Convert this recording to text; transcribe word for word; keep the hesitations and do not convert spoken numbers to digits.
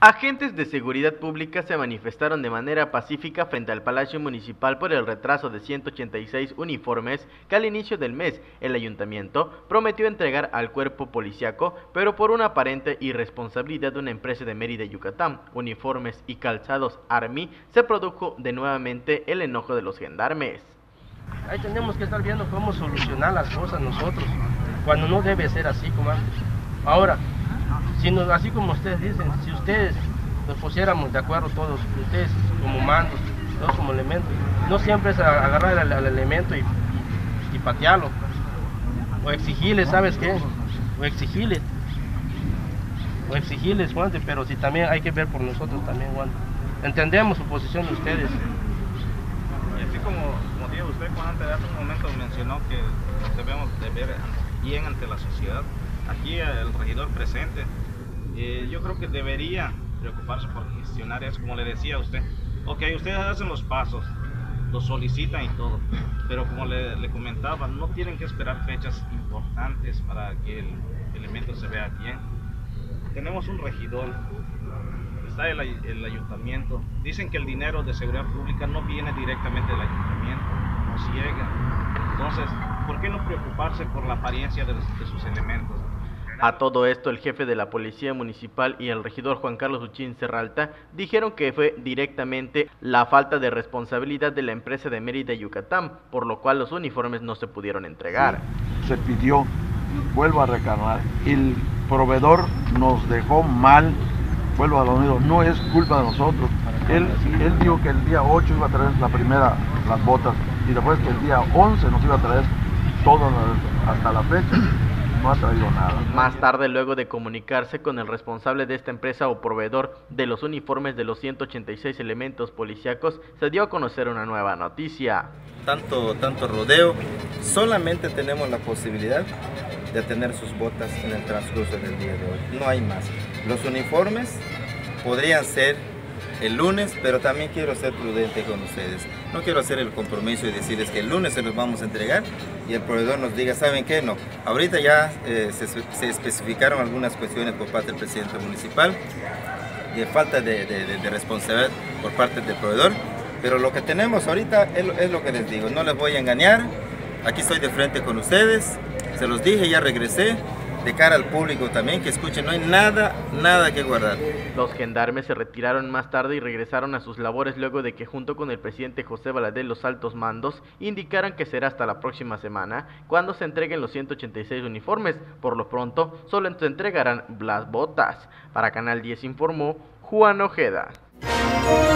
Agentes de seguridad pública se manifestaron de manera pacífica frente al Palacio Municipal por el retraso de ciento ochenta y seis uniformes que al inicio del mes el ayuntamiento prometió entregar al cuerpo policiaco, pero por una aparente irresponsabilidad de una empresa de Mérida, Yucatán, Uniformes y Calzados Army, se produjo de nuevamente el enojo de los gendarmes. Ahí tenemos que estar viendo cómo solucionar las cosas nosotros, cuando no debe ser así como antes. Ahora, si nos, así como ustedes dicen, si ustedes nos pusiéramos de acuerdo todos, ustedes como mandos, todos como elementos, no siempre es agarrar al, al elemento y, y, y patearlo, o exigirle, ¿sabes qué? O exigirle, o exigirles, guante, pero si también hay que ver por nosotros también, guante. Entendemos su posición de ustedes. Y así como, como dijo usted, Juan, antes hace un momento mencionó que debemos de ver bien ante la sociedad. Aquí el regidor presente, eh, yo creo que debería preocuparse por gestionar eso, como le decía a usted. Ok, ustedes hacen los pasos, los solicitan y todo, pero como le, le comentaba, no tienen que esperar fechas importantes para que el elemento se vea bien. Tenemos un regidor, está el, el ayuntamiento, dicen que el dinero de seguridad pública no viene directamente del ayuntamiento, nos llega. Entonces, ¿por qué no preocuparse por la apariencia de, los, de sus elementos? A todo esto, el jefe de la Policía Municipal y el regidor Juan Carlos Uchín Serralta dijeron que fue directamente la falta de responsabilidad de la empresa de Mérida, Yucatán, por lo cual los uniformes no se pudieron entregar. Se pidió, vuelvo a reclamar, el proveedor nos dejó mal, vuelvo a lo mismo, no es culpa de nosotros. Él, él dijo que el día ocho iba a traer la primera, las botas, y después que el día once nos iba a traer todo hasta la fecha. No ha traído nada. Más tarde, luego de comunicarse con el responsable de esta empresa o proveedor de los uniformes de los ciento ochenta y seis elementos policíacos, se dio a conocer una nueva noticia. Tanto, tanto rodeo, solamente tenemos la posibilidad de tener sus botas en el transcurso del día de hoy. No hay más. Los uniformes podrían ser el lunes, pero también quiero ser prudente con ustedes. No quiero hacer el compromiso y decirles que el lunes se los vamos a entregar y el proveedor nos diga, ¿saben qué? No. Ahorita ya eh, se, se especificaron algunas cuestiones por parte del presidente municipal de falta de, de, de, de responsabilidad por parte del proveedor, pero lo que tenemos ahorita es, es lo que les digo, no les voy a engañar, aquí estoy de frente con ustedes, se los dije, ya regresé. De cara al público también, que escuchen, no hay nada, nada que guardar. Los gendarmes se retiraron más tarde y regresaron a sus labores luego de que junto con el presidente José Valadez, los altos mandos indicaran que será hasta la próxima semana cuando se entreguen los ciento ochenta y seis uniformes. Por lo pronto, solo se entregarán las botas. Para Canal diez informó Juan Ojeda.